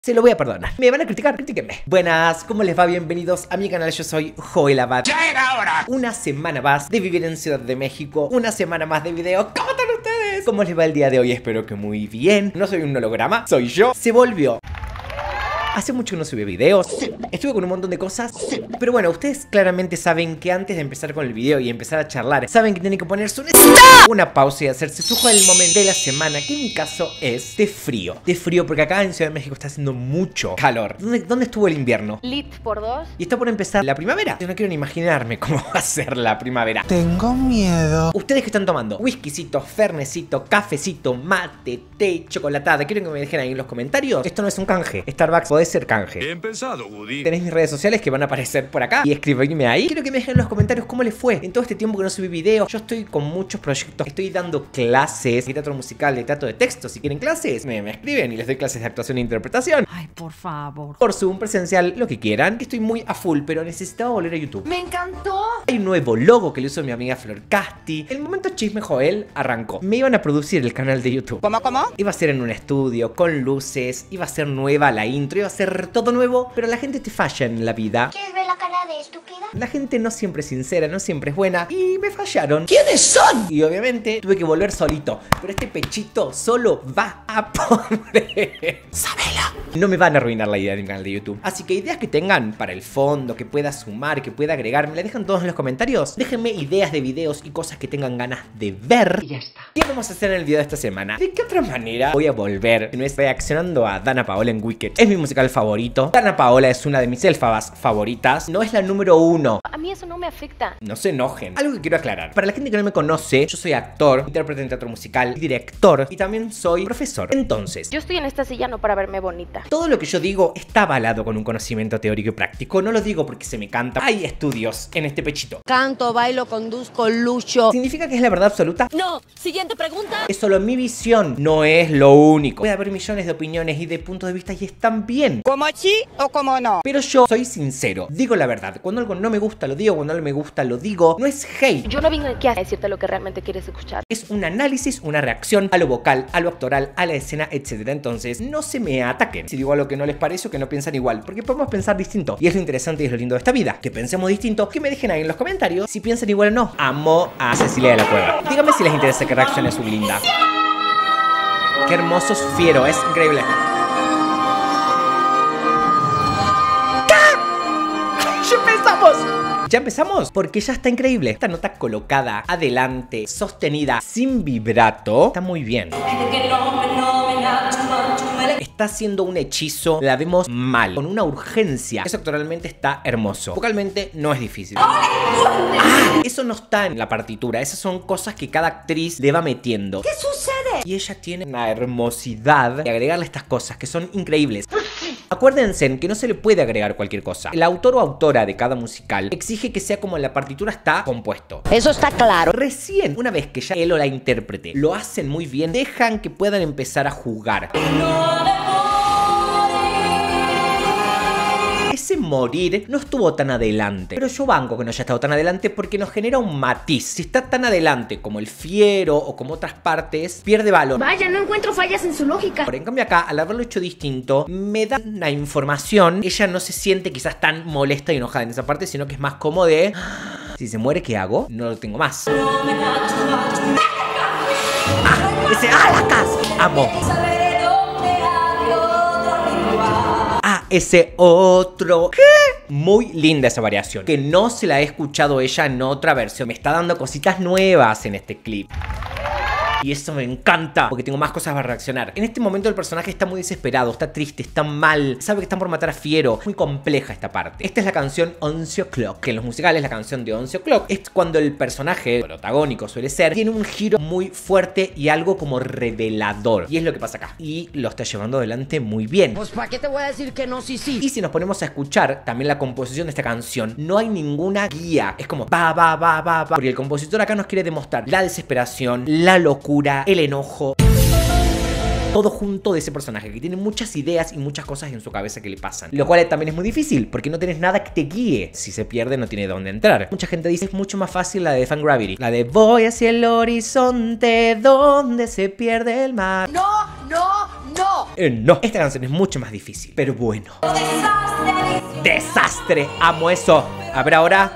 Se lo voy a perdonar. Me van a criticar, critíquenme. Buenas, ¿cómo les va? Bienvenidos a mi canal, yo soy Joel Abad. ¡Ya era hora! Una semana más de vivir en Ciudad de México. Una semana más de videos. ¿Cómo están ustedes? ¿Cómo les va el día de hoy? Espero que muy bien. No soy un holograma, soy yo. Se volvió. Hace mucho que no subí videos, estuve con un montón de cosas, pero bueno, ustedes claramente saben que antes de empezar con el video y empezar a charlar, saben que tienen que ponerse una pausa y hacerse su el momento de la semana, que en mi caso es de frío. De frío porque acá en Ciudad de México está haciendo mucho calor. ¿Dónde estuvo el invierno? Lit por 2. Y está por empezar la primavera. Yo no quiero ni imaginarme cómo va a ser la primavera. Tengo miedo. ¿Ustedes qué están tomando? Whiskycito, fernecito, cafecito, mate, té, chocolatada. ¿Quieren que me dejen ahí en los comentarios? Esto no es un canje. Starbucks puede ser canje. Bien pensado, Woody. Tenéis mis redes sociales que van a aparecer por acá y escribirme ahí. Quiero que me dejen en los comentarios cómo les fue en todo este tiempo que no subí videos. Yo estoy con muchos proyectos. Estoy dando clases de teatro musical, de teatro de texto. Si quieren clases, me escriben y les doy clases de actuación e interpretación. Ay, por favor. Por Zoom, presencial, lo que quieran. Estoy muy a full, pero necesitaba volver a YouTube. ¡Me encantó! Hay un nuevo logo que le hizo mi amiga Flor Casti. El momento chisme Joel arrancó. Me iban a producir el canal de YouTube. ¿Cómo? Iba a ser en un estudio, con luces, iba a ser nueva la intro, iba a ser todo nuevo, pero la gente te falla en la vida. ¿Quieres ver la cara de estúpida? La gente no siempre es sincera, no siempre es buena, y me fallaron. ¿Quiénes son? Y obviamente tuve que volver solito, pero este pechito solo va a poner. ¡Sabelo! No me van a arruinar la idea de mi canal de YouTube. Así que ideas que tengan para el fondo, que pueda sumar, que pueda agregar, me la dejan todos en los comentarios. Déjenme ideas de videos y cosas que tengan ganas de ver. Y ya está. ¿Qué vamos a hacer en el video de esta semana? ¿De qué otra manera voy a volver? No es reaccionando a Danna Paola en Wicked. Es mi musical favorito. Danna Paola es una de mis elfabas favoritas. No es la número 1. A mí eso no me afecta. No se enojen. Algo que quiero aclarar. Para la gente que no me conoce, yo soy actor, intérprete en teatro musical, director y también soy profesor. Entonces, Yo estoy en esta silla no para verme bonita. todo lo que yo digo está avalado con un conocimiento teórico y práctico. No lo digo porque se me canta. Hay estudios en este pechito. Canto, bailo, conduzco, lucho. ¿Significa que es la verdad absoluta? No, siguiente pregunta. Es solo mi visión, no es lo único. Puede haber millones de opiniones y de puntos de vista y están bien. ¿Cómo sí o cómo no? Pero yo soy sincero, digo la verdad. Cuando algo no me gusta lo digo, cuando algo me gusta lo digo. No es hate. Yo no vine aquí a decirte lo que realmente quieres escuchar. Es un análisis, una reacción a lo vocal, a lo actoral, a la escena, etc. Entonces, no se me ataquen si digo algo que no les parece o que no piensan igual, porque podemos pensar distinto. Y es lo interesante y es lo lindo de esta vida, que pensemos distinto, que me dejen ahí en los comentarios si piensan igual o no. Amo a Cecilia de la Cueva. Díganme si les interesa que reaccione su linda. Qué hermosos fiero, es increíble. ¡Ya empezamos! ¿Ya empezamos? Porque ya está increíble. Esta nota colocada, adelante, sostenida, sin vibrato, está muy bien. Está haciendo un hechizo, la vemos mal, con una urgencia. Eso actualmente está hermoso. Vocalmente no es difícil. Eso no está en la partitura. Esas son cosas que cada actriz le va metiendo. ¿Qué sucede? Y ella tiene una hermosidad de agregarle estas cosas que son increíbles. Acuérdense que no se le puede agregar cualquier cosa. El autor o autora de cada musical exige que sea como en la partitura está compuesto. Eso está claro. Recién, una vez que ya él o la intérprete lo hacen muy bien, dejan que puedan empezar a jugar. Ese morir no estuvo tan adelante, pero yo banco que no haya estado tan adelante porque nos genera un matiz. Si está tan adelante como el fiero o como otras partes, pierde valor. Vaya, no encuentro fallas en su lógica. En cambio acá, al haberlo hecho distinto, me da una información. Ella no se siente quizás tan molesta y enojada en esa parte, sino que es más como de... Si se muere, ¿qué hago? No lo tengo más. La casa. Amo. Ese otro. ¿Qué? Muy linda esa variación, que no se la he escuchado ella en otra versión. Me está dando cositas nuevas en este clip. Y eso me encanta, porque tengo más cosas para reaccionar. En este momento el personaje está muy desesperado, está triste, está mal, sabe que están por matar a Fiero. Muy compleja esta parte. Esta es la canción 11 O'Clock, que en los musicales la canción de 11 O'Clock es cuando el personaje protagónico suele ser, tiene un giro muy fuerte y algo como revelador. Y es lo que pasa acá. Y lo está llevando adelante muy bien. Pues ¿para qué te voy a decir que no, sí? Y si nos ponemos a escuchar también la composición de esta canción, no hay ninguna guía. Es como va. Porque el compositor acá nos quiere demostrar la desesperación, la locura, el enojo. todo junto de ese personaje, que tiene muchas ideas y muchas cosas en su cabeza que le pasan. Lo cual también es muy difícil, porque no tenés nada que te guíe. Si se pierde, no tiene dónde entrar. Mucha gente dice es mucho más fácil la de Fan Gravity. La de voy hacia el horizonte donde se pierde el mar. No. No. No, esta canción es mucho más difícil, pero bueno. ¡Desastre! Amo eso. A ver ahora.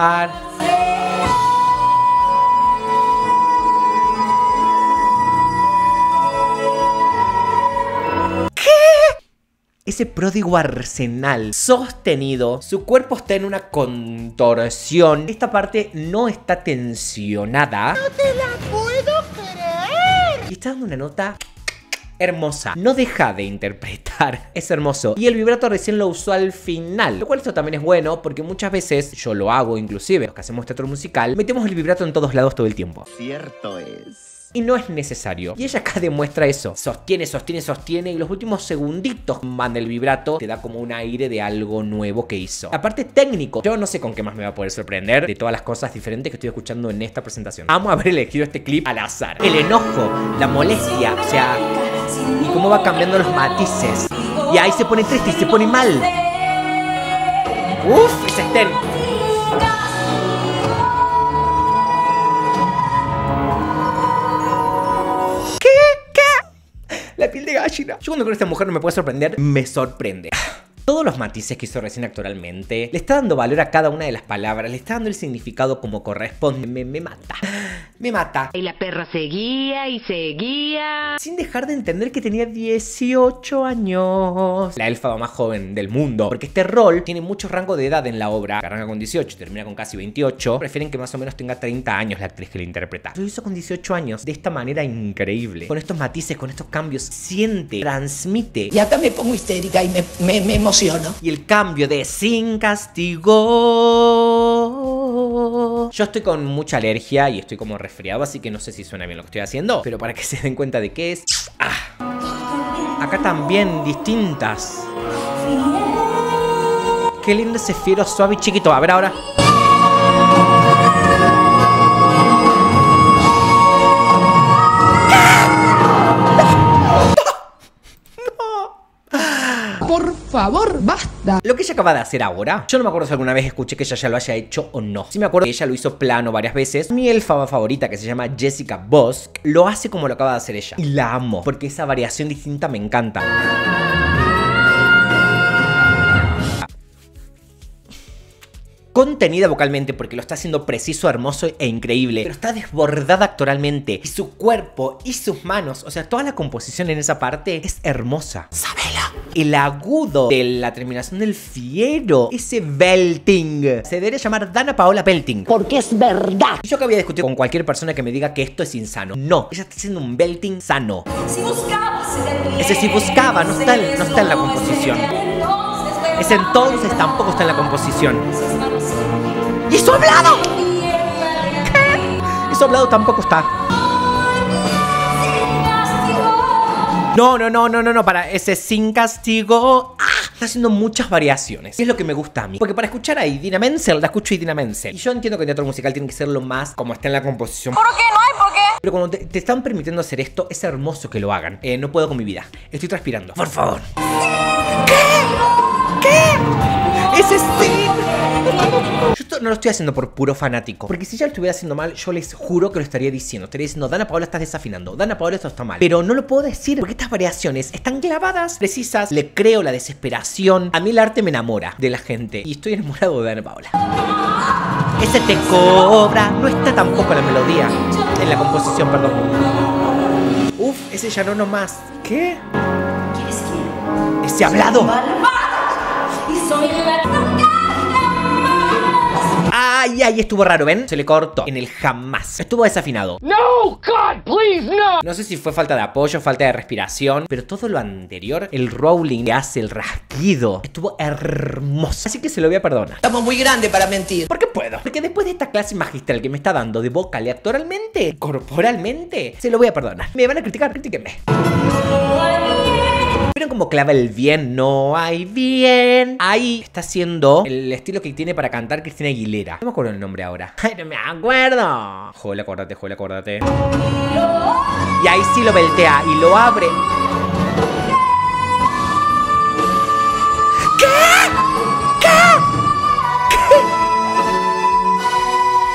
Ese pródigo arsenal sostenido, su cuerpo está en una contorsión. Esta parte no está tensionada. ¡No te la puedo creer! Y está dando una nota hermosa. No deja de interpretar. Es hermoso. Y el vibrato recién lo usó al final. Lo cual esto también es bueno porque muchas veces, yo lo hago inclusive, los que hacemos teatro musical, metemos el vibrato en todos lados todo el tiempo. Cierto es. Y no es necesario. Y ella acá demuestra eso. Sostiene, sostiene, sostiene. Y los últimos segunditos manda el vibrato. Te da como un aire de algo nuevo que hizo. Aparte técnico. Yo no sé con qué más me va a poder sorprender de todas las cosas diferentes que estoy escuchando en esta presentación. Amo haber elegido este clip al azar. El enojo, la molestia, o sea, y cómo va cambiando los matices. Y ahí se pone triste y se pone mal. Uf, ese estén. La piel de gallina. Yo cuando creo que esta mujer no me puede sorprender, me sorprende. Todos los matices que hizo recién actoralmente, le está dando valor a cada una de las palabras, le está dando el significado como corresponde. Me mata. Me mata. Y la perra seguía y seguía. Sin dejar de entender que tenía 18 años. La elfa más joven del mundo. Porque este rol tiene mucho rango de edad en la obra. Arranca con 18, termina con casi 28. Prefieren que más o menos tenga 30 años la actriz que le interpreta. Lo hizo con 18 años de esta manera increíble. Con estos matices, con estos cambios. Siente, transmite. Y acá me pongo histérica y me emociono. Y el cambio de sin castigo. Yo estoy con mucha alergia y estoy como resfriado, así que no sé si suena bien lo que estoy haciendo. Pero para que se den cuenta de qué es. Acá también distintas. Qué lindo ese fiero suave y chiquito. A ver ahora. Por favor, basta. Lo que ella acaba de hacer ahora, yo no me acuerdo si alguna vez escuché que ella ya lo haya hecho o no. Sí me acuerdo que ella lo hizo plano varias veces. Mi elfa favorita, que se llama Jessica Bosk, lo hace como lo acaba de hacer ella. Y la amo, porque esa variación distinta me encanta. Contenida vocalmente porque lo está haciendo preciso, hermoso e increíble, pero está desbordada actoralmente. Y su cuerpo y sus manos, o sea, toda la composición en esa parte es hermosa. ¡Sabela! El agudo de la terminación del fiero, ese belting, se debería llamar Dana Paola Belting. Porque es verdad. Yo que había discutido con cualquier persona que me diga que esto es insano. No, ella está haciendo un belting sano. Ese si buscaba no está en la composición. Ese entonces tampoco está en la composición. ¡Y su hablado! ¿Qué? Y su hablado tampoco está. No, para ese sin castigo. Está haciendo muchas variaciones. Y es lo que me gusta a mí. Porque para escuchar a Idina Menzel, la escucho a Idina Menzel. Y yo entiendo que el teatro musical tiene que ser lo más como está en la composición. ¿Por qué? No hay por qué. Pero cuando te están permitiendo hacer esto, es hermoso que lo hagan. No puedo con mi vida. Estoy transpirando. Por favor. ¿Qué? ¡Ese sí! Yo esto no lo estoy haciendo por puro fanático. Porque si ya lo estuviera haciendo mal, yo les juro que lo estaría diciendo. Estaría diciendo, Dana Paola, estás desafinando. Dana Paola, esto está mal. Pero no lo puedo decir porque estas variaciones están clavadas, precisas. Le creo la desesperación. A mí el arte me enamora de la gente. Y estoy enamorado de Dana Paola. Ese te cobra. No está tampoco en la melodía. En la composición, perdón. Uf, ese ya no nomás. ¿Qué? Ese hablado. Ay, estuvo raro, ¿ven? Se le cortó en el jamás. Estuvo desafinado. No, God, please, no. No sé si fue falta de apoyo, falta de respiración, pero todo lo anterior, el rolling que hace, el rasguido, estuvo hermoso. Así que se lo voy a perdonar. Estamos muy grandes para mentir. ¿Por qué puedo? Porque después de esta clase magistral que me está dando de vocal y actoralmente, corporalmente, se lo voy a perdonar. Me van a criticar, critíquenme. ¿Vieron cómo clava el bien? No hay bien. Ahí está haciendo el estilo que tiene para cantar Cristina Aguilera. No me acuerdo el nombre ahora. Ay, no me acuerdo. Joder, acuérdate. Y ahí sí lo beltea y lo abre. ¿Qué?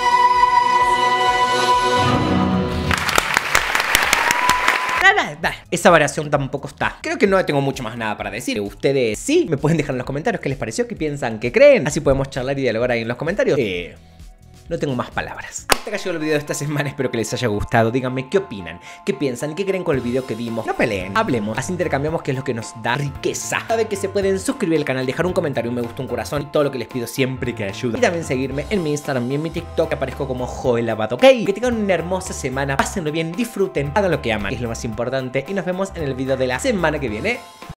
Nada. esa variación tampoco está. Creo que no tengo mucho más nada para decir. Ustedes sí me pueden dejar en los comentarios qué les pareció, qué piensan, qué creen. Así podemos charlar y dialogar ahí en los comentarios. No tengo más palabras. Hasta acá llegó el video de esta semana, espero que les haya gustado. Díganme qué opinan, qué piensan, qué creen con el video que vimos. No peleen, hablemos, así intercambiamos qué es lo que nos da riqueza. Saben que se pueden suscribir al canal, dejar un comentario, un me gusta, un corazón y todo lo que les pido siempre que ayuda. Y también seguirme en mi Instagram y en mi TikTok, que aparezco como Joelabat, ¿ok? Que tengan una hermosa semana, pásenlo bien, disfruten, hagan lo que aman, que es lo más importante. Y nos vemos en el video de la semana que viene.